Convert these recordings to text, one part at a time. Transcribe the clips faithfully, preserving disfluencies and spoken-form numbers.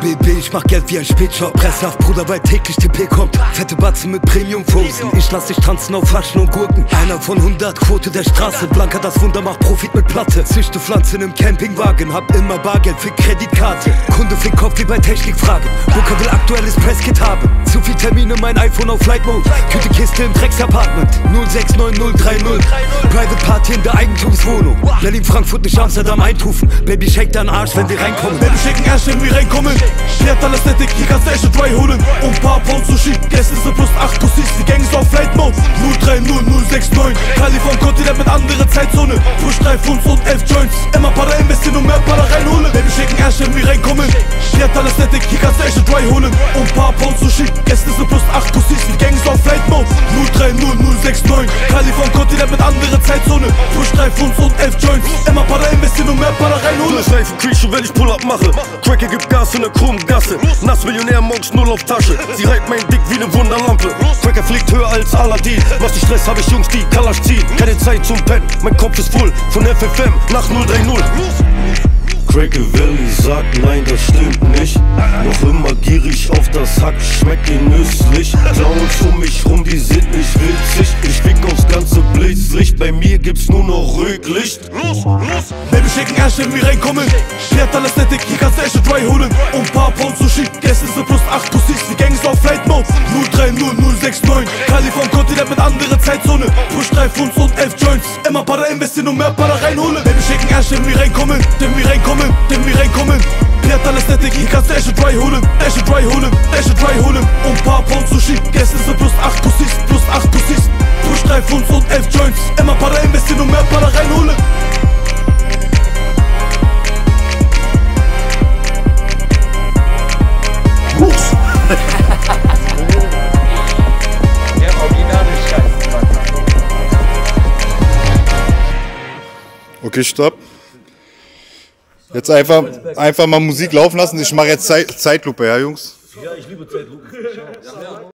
B B, ich mach Geld wie ein Spätshop. Presse auf Bruder, weil täglich T P kommt. Fette Batzen mit Premium-Fosen. Ich lass dich tanzen auf Faschen und Gurken. Einer von hundert, Quote der Straße. Blanca, das Wunder macht Profit mit Platte. Züchte Pflanzen im Campingwagen. Hab immer Bargeld für Kreditkarte. Kunde fickt Kopf wie bei Technikfragen. Booker will aktuelles Presskit haben. Zu viel Termine, mein iPhone auf Flight Mode. Küte Kiste im Drecksapartment. null sechs neun null drei null. Private Party in der Eigentumswohnung. Berlin, Frankfurt, nicht Amsterdam, Eindhoven. Baby, shake deinen Arsch, wenn wir reinkommen. Baby, shaken erst, wenn wir reinkommen. Klärt alles Nettig, hier kannst du echt dry holen. Und paar Pound Sushi, Gäste sind plus acht Tussis. Die Gang ist auf Flight Mode. null drei null null sechs neun. Kali vom Kontinent mit anderer Zeitzone. Push drei Funds und elf Joints. Immer Para investieren und mehr Para reinholen. Baby, shaken erst, wenn wir reinkommen. Klärt alles Nettig, hier kannst du echt dry holen. Und paar Pound Sushi, Gäste sind plus acht Tussis. Die Gang ist auf Flight Mode. null drei null null sechs neun. Kali vom Kontinent mit anderer Zeitzone. Push drei Funds und elf Joints. Immer Para investieren und mehr Para reinholen. Durchreifen Creature, wenn ich Pull-Up mache. Cracker gibt Gas in der Krummgasse. Nass Millionär, morgens null auf Tasche. Sie reibt mein Dick wie ne Wunderlampe. Cracker fliegt höher als Aladdin. Was die Stress, hab ich Jungs, die Kalasch ziehen. Keine Zeit zum Pennen, mein Kopf ist voll. Von F F M nach null drei null. Cracker Valley sagt nein, das stimmt nicht. Noch immer gierig auf das Hack, schmeckt genüsslich. Clowns um mich rum, die sind nicht witzig. Ich fick aufs ganze Blitzlicht, bei mir gibt's nur noch Rücklicht. Los, los! Baby, shaken erst, wenn wir reinkommen. Klärt alles Nettig, hier kannst du echt dry holen. Und paar Pound Sushi, Gäste sind plus acht Tussis. Die Gang ist auf Flight Mode. null drei null null sechs neun. Kali vom Kontinent mit anderer Zeitzone. Push drei Funds und elf Joints. Immer Para investieren und mehr Para reinholen. Baby, shaken erst, wenn wir reinkommen. Denn wir reinkommen, denn wir reinkommen. Klärt alles Nettig, hier kannst du echt dry holen. Echt dry holen, echt dry holen. Und paar Pound Sushi, Gäste sind plus acht Tussis. Plus acht Tussis. Push drei Funds und elf Joints. Immer Para investieren und mehr Para reinholen. Der originale Scheiß. Okay, stopp. Jetzt einfach, einfach mal Musik laufen lassen. Ich mache jetzt Zeit, Zeitlupe, ja, Jungs? Ja, ich liebe Zeitlupe. Ja.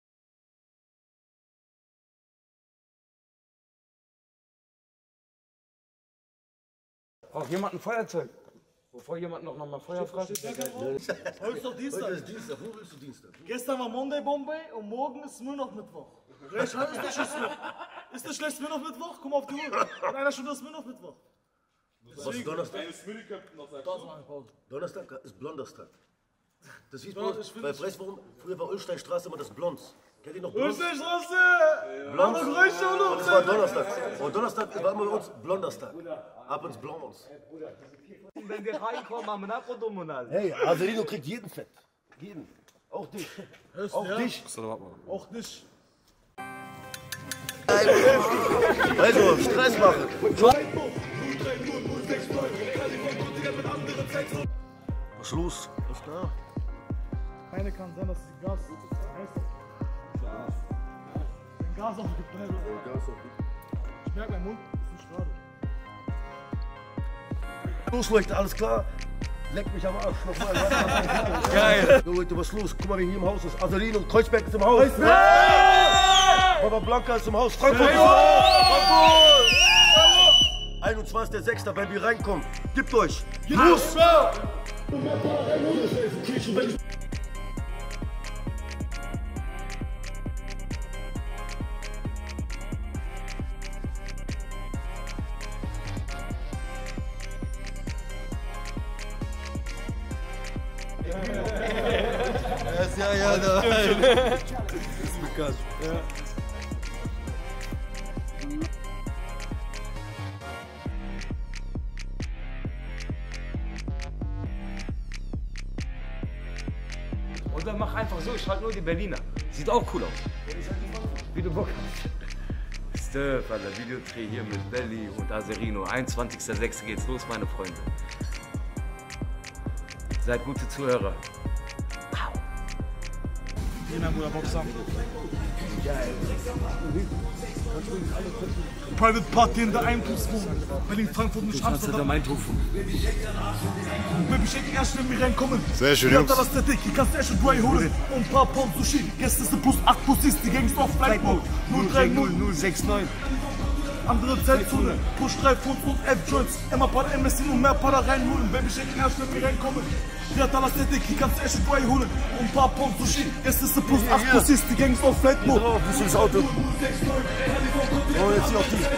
Braucht jemand ein Feuerzeug? Bevor jemand noch, noch mal Feuer fragt? Heute ist doch Dienstag. Heute ist Dienstag. Wo willst du Dienstag? Gestern war Monday Bombay und morgen ist nur noch Mittwoch. Ist nicht schlecht. Ist nicht schlecht, nur noch Mittwoch? Komm auf die Uhr. In einer Stunde ist nur noch Mittwoch. Was ist Donnerstag? Donnerstag ist Blonderstag. Das hieß bei uns, weil weißt du warum? Früher war Ulsteinstraße immer das Blonds. Kennt ihr noch Blonds? Ulsteinstraße! Blonds. Und das war Donnerstag. Und Donnerstag war immer bei uns Blonderstag. Ab ins Blonds. Wenn wir reinkommen, haben wir Abonnement. Hey, Adelino kriegt jeden Fett. Jeden. Auch dich. Auch dich. Auch nicht. Also, Stress machen. Was ist los? Was ist da? Keine kann sein, dass sie Gas Wenn Gas aufgibt, ne? Gas aufgibt. Ich merke, mein Mund ist nicht gerade. Losleuchte, alles klar? Leck mich am Arsch. Nochmal. Geil. So Leute, was ist los? Guck mal, wer hier im Haus ist. Adelino, Kreuzberg ist im Haus. Kreuzberg! Papa Blanca ist im Haus. Frankfurt ist im Haus. einundzwanzigster sechster wenn wir reinkommen. Gebt euch. Los! Ja, ja, da. Das ist bekannt. Ja. Und dann mach einfach so, ich schalte nur die Berliner. Sieht auch cool aus. Wie du Bock hast. Stöff, Alter, Videodreh hier mit Belly und Aserino. einundzwanzigster sechster geht's los, meine Freunde. Seid gute Zuhörer. Hier, mein Bruder, Boxer. Private Party in der Eigentumswohnung. Berlin, Frankfurt, nicht Amsterdam. Eindhoven. Baby, shaken erst, wenn wir reinkommen. Sehr schön, Jungs. Das der Dick, hier kannst du echt dry holen. Und ein paar Pound Sushi. Gäste sind plus acht Tussis, die Gang ist auf Flight Mode. null drei null null sechs neun. andere Zeitzone. Push drei Pfund und elf Joints. Immer paar M S C und mehr Para reinholen. Baby, schenken erst, wenn wir reinkommen. Triathlon Athletic, hier kannst du echt Dry holen. Und ein paar Pound Sushi. Gäste ist plus acht Pussys, die Gangs auf Flight Mode. Wie ist das Auto? Oh, jetzt hier auf die.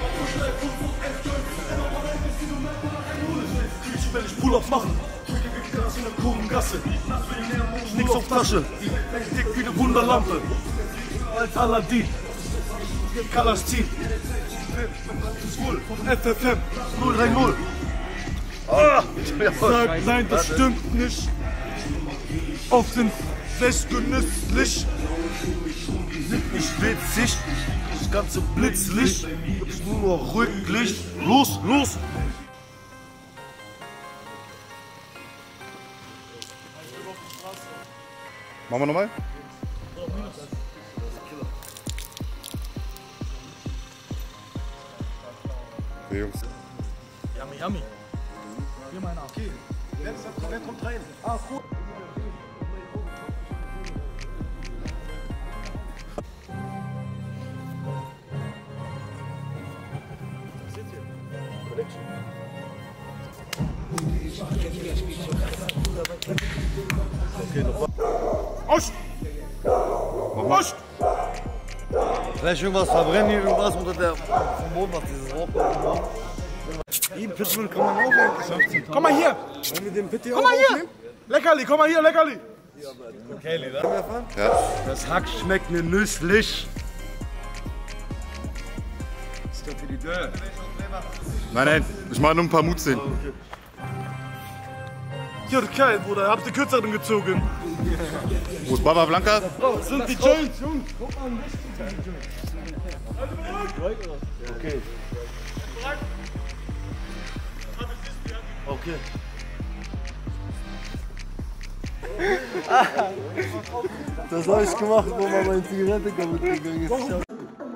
Ich will nicht Pull-Ups machen. Kurvengasse. Nix auf Tasche. Dick wie eine Wunderlampe. Als Aladdin. Kalastin. Von F F M. null drei null. Ah, Sag nein, das stimmt nicht. Auf den Fläch genüsslich. Sind nicht witzig. Das ganze Blitzlicht. Gibt's nur noch Rücklicht. Los, los. Machen wir nochmal? Okay, Jungs. Yummy, yummy. Hier meiner. Okay. Wer, wer kommt rein? Ah, cool. Okay, nochmal. Ost! Ost! Vielleicht irgendwas verbrennen hier, irgendwas unter der vom Boden, was dieses Rauch. Jeden Pitbull kann man auch eigentlich. Komm mal hier! Wenn wir den Pitti Komm mal hier! Leckerli, komm mal hier, Leckerli! Okay, Lila. Ja. Das Hack schmeckt mir nüsslich. Ist doch für die Dörr. Nein, nein, ich mache nur ein paar Mutszenen. Hier, geil, Bruder, habt ihr kürzeren gezogen? Wo ist Baba Blanca? Das sind die Joints, Jungs! Okay. Okay. Das habe ich gemacht, wo mal meine Zigarette kaputt gegangen ist.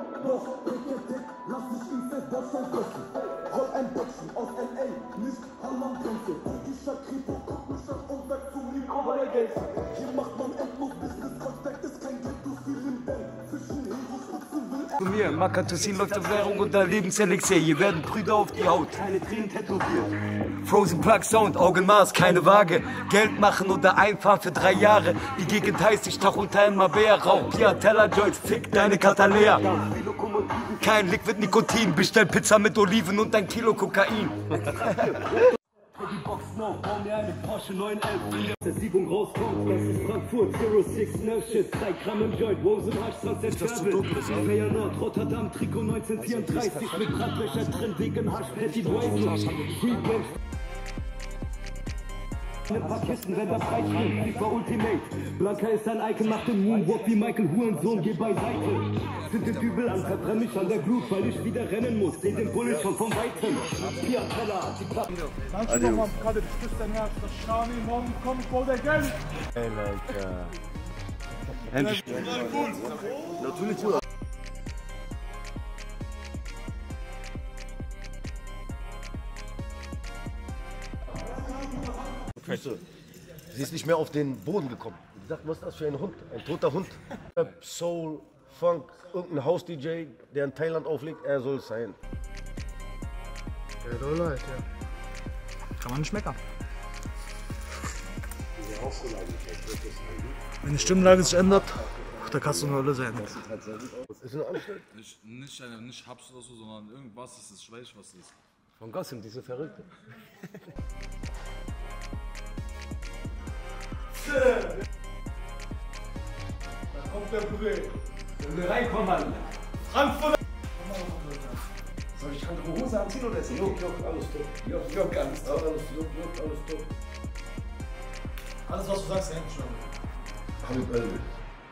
Von mir, Makatosin läuft auf Währung unter Lebenselixier. Hier werden Brüder auf die Haut, keine Tränen tätowiert. Frozen Plug Sound, Augenmaß, keine Waage. Geld machen oder einfahren für drei Jahre. Die Gegend heißt, ich tauch unter ein Mabea. Rauch Pia, Teller, Joints, fick deine Katalea. Kein Liquid Nikotin, bestell Pizza mit Oliven und ein Kilo Kokain. Die Box noch, bau mir eine Porsche neun elf. Der Siebung rauskommt, das ist Frankfurt, null sechs, no shit, drei Gramm im Joint, Rose Hasch, ist das zu dunkel? Feier Nord, Rotterdam, Trikot neunzehnhundertvierunddreißig, mit Brandlöcher drin, wegen Hasch, Patty White, Freeblend. Ein paar Kisten, wenn das reicht, FIFA Ultimate. Blanca ist ein Icon, macht den Moonwalk wie Michael Hurensohn, geh beiseite. Sind den Dübel an, verbrenn mich an der Glut, weil ich wieder rennen muss. Seh den Bullet schon vom Weitem. Pia, Teller, die Platten. Kannst du doch mal gerade, das küsst dein Herz, das Schami, morgen kommt, ich brauch dein Geld. Ey, Leute. Endlich. Natürlich gut. Sie ist nicht mehr auf den Boden gekommen. Sie sagt, was ist das für ein Hund? Ein toter Hund. Soul, Funk, irgendein House-D J, der in Thailand auflegt, er soll es sein. Ja, Leute, ja. Kann man nicht meckern. Wenn die Stimmlage sich ändert, da kannst du nur alle sein. Ist eine Anstalt? Nicht, nicht, eine, nicht Haps oder so, sondern irgendwas ist es, ich weiß was es ist. Von Gassim, diese Verrückte. Da kommt der Bruder. Wenn wir reinkommen, Mann. Frankfurt! Soll ich andere Hose anziehen oder ist Jok, Jok, alles top? Jok, Jok, alles top. Alles Jok, Jok, alles top. Alles, was du sagst, hängt schon. Hamid Elbe.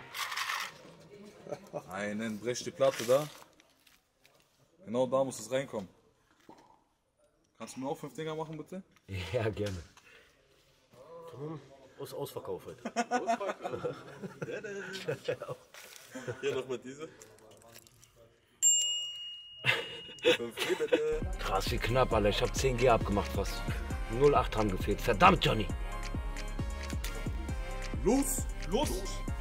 Einen brech die Platte da. Genau da muss es reinkommen. Kannst du mir auch fünf Dinger machen, bitte? Ja, gerne. Aus Ausverkauf heute. Hier nochmal diese. Krass, wie knapp, Alter. Ich hab zehn G abgemacht fast. null Komma acht haben gefehlt. Verdammt, Johnny. Los! Los!